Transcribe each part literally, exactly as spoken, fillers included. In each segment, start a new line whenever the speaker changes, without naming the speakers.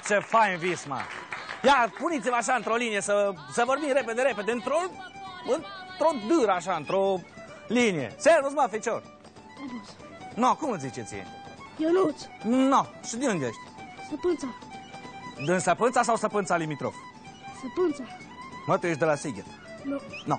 ce fain vis, mă! Ia, puniți-vă așa într-o linie, să, să vorbim repede, repede, într-o într-o dâră, așa, într-o linie. Servus, mă, fecior!
Servus.
No, cum îți zice ție?
Ionuț.
No, și de unde ești?
Săpânța.
Din Săpânța sau Săpânța limitrof?
Săpânța.
Mă, tu ești de la Sighet?
Nu.
No.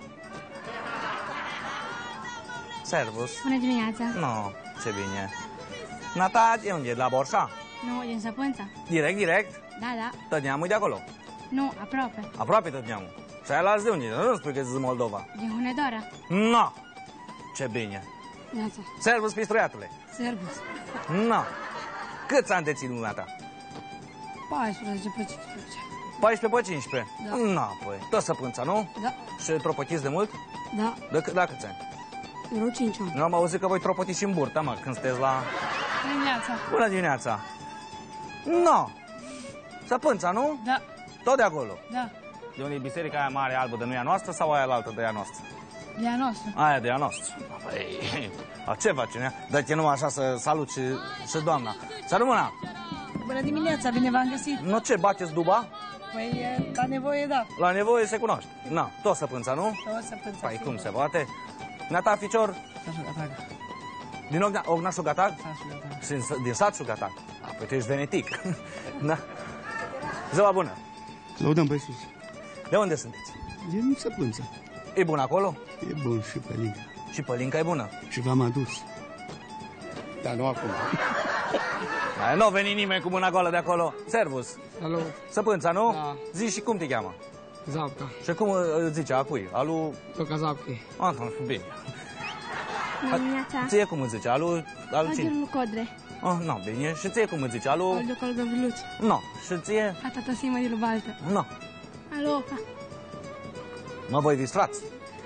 Servus.
Bună dimineața.
No, ce bine. Nata, de unde e? De la Borșa?
Nu, din Săpânța.
Direct, direct?
Da, da.
Tot neamul de acolo?
Nu, aproape.
Aproape tot neamul. Și aia de unde? Nu spui că din Moldova.
Din Hunedoara.
No. Ce bine.
Neața.
Servus, pistruiatule.
Servus.
No. Câți ani deții dumneata?
paisprezece pe cincisprezece.
paisprezece pe cincisprezece?
Da.
No, păi. Tot Săpânța, nu?
Da.
Și tropotiți de mult?
Da.
De, de câți ani?
Vreo cinci ani.
Nu am auzit că voi tropotiți și în burtă, mă, când sunteți la...
Dimineața.
Bună dimineața. No. Săpânța, nu?
Da.
Tot de acolo?
Da.
De unde e biserica aia mare albă de nu e a noastră sau aia altă de a noastră?
E a noastră.
Aia de a noastră. Păi, a ce face, nea? Dă-te numai așa să salut și, și doamna. Să rămână!
Bună dimineața, bine v-am găsit.
Nu ce, bateți duba?
Păi, la nevoie, da.
La nevoie se cunoaște. Na, tot Săpânța, nu?
Tot Săpânța.
Păi cum se poate? Neata, ficior?
Sașul Gatag.
Din Ogna, Ognașul Gatag?
Sașul Gatag.
Din, din satul Gatag. A, păi tu ești venetic. Na. Ziua bună.
Lăudăm pe sus.
De unde sunteți?
Din Săpânța.
E bun acolo?
E bun și pălinca.
Și pălinca e bună?
Și v-am adus. Dar nu acum.
Nu a venit nimeni cu mâna goală de acolo. Servus.
Salut.
Săpânța, nu?
Da.
Zici și cum te cheamă?
Zapca.
Și cum îți zice, a cui? Alu...
Toca Zapchi.
Ah, bine.
Bună dimineața.
Ție cum îți zice? Alu... Alu cine?
Agiul Codre.
Ah, nu, bine. Și ție cum îți zice? Alu...
Alu Colgăviluț.
Nu. Și ție?
Atata Sima de Lubaltă.
Nu.
Alo.
Mă voi distrați.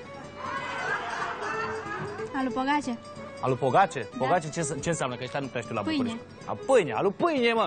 Alu Pogace.
Alu Pogace? Pogace ce, ce înseamnă? Că ăștia nu prea știu la
Pâine.
București. A, pâine. Alu pâine, mă.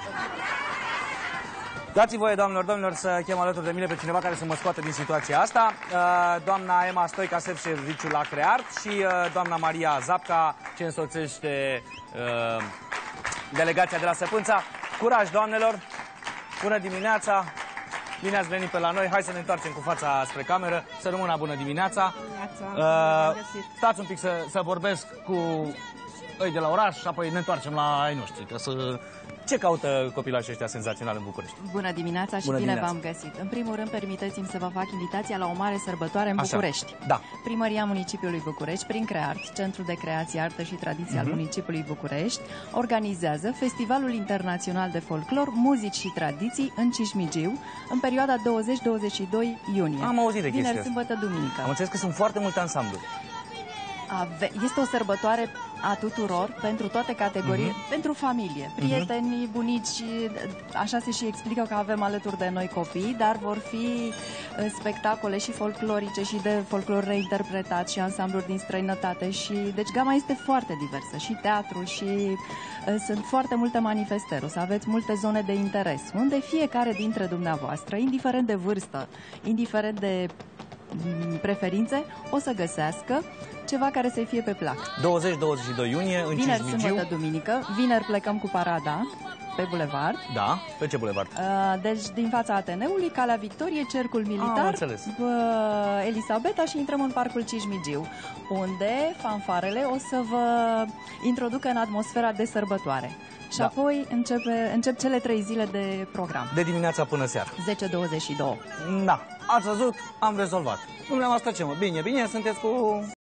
Dați-mi voie, doamnelor, domnilor, să chem alături de mine pe cineva care să mă scoată din situația asta. Doamna Emma Stoica, șef serviciu la Creart și doamna Maria Zapca, ce însoțește uh, delegația de la Săpânța. Curaj, doamnelor! Bună dimineața! Bine ați venit pe la noi. Hai să ne întoarcem cu fața spre cameră. Să rămână bună dimineața! Uh, stați un pic să, să vorbesc cu ei de la oraș și apoi ne întoarcem la ai noștri. Că să... Ce caută copilașii ăștia senzațional în București?
Bună dimineața și
Bună
bine
dimineața.
v-am găsit. În primul rând, permiteți-mi să vă fac invitația la o mare sărbătoare în
Așa.
București.
Da.
Primăria Municipiului București, prin Creart, Centrul de Creație, Artă și Tradiție al
Mhm.
Municipiului București, organizează Festivalul Internațional de Folclor, Muzici și Tradiții în Cismigiu, în perioada douăzeci douăzeci și doi iunie.
Am auzit de chestia
Vineri,
asta.
sâmbătă, duminică.
Am înțeles că sunt foarte multe ansambluri.
Ave este o sărbătoare a tuturor, pentru toate categoriile,
Mhm.
pentru familie, prieteni, bunici, așa se și explică că avem alături de noi copii, dar vor fi uh, spectacole și folclorice și de folclor reinterpretat și ansambluri din străinătate și deci gama este foarte diversă și teatru și uh, sunt foarte multe manifestări, o să aveți multe zone de interes, unde fiecare dintre dumneavoastră, indiferent de vârstă, indiferent de mm, preferințe, o să găsească ceva care să-i fie pe plac.
douăzeci douăzeci și doi iunie, în
Vineri,
Cismigiu.
sâmbătă, duminică. Vineri plecăm cu parada pe bulevard.
Da, pe ce bulevard?
Uh, Deci din fața Ateneului, Calea Victoriei, Cercul
Am
Militar,
înțeles.
uh, Elisabeta și intrăm în Parcul Cismigiu, unde fanfarele o să vă introducă în atmosfera de sărbătoare. Și
Da.
apoi începe, încep cele trei zile de program.
De dimineața până seara.
zece douăzeci și doi.
Da, ați văzut, am rezolvat. Dumneavoastră ce mă? Bine, bine, sunteți cu...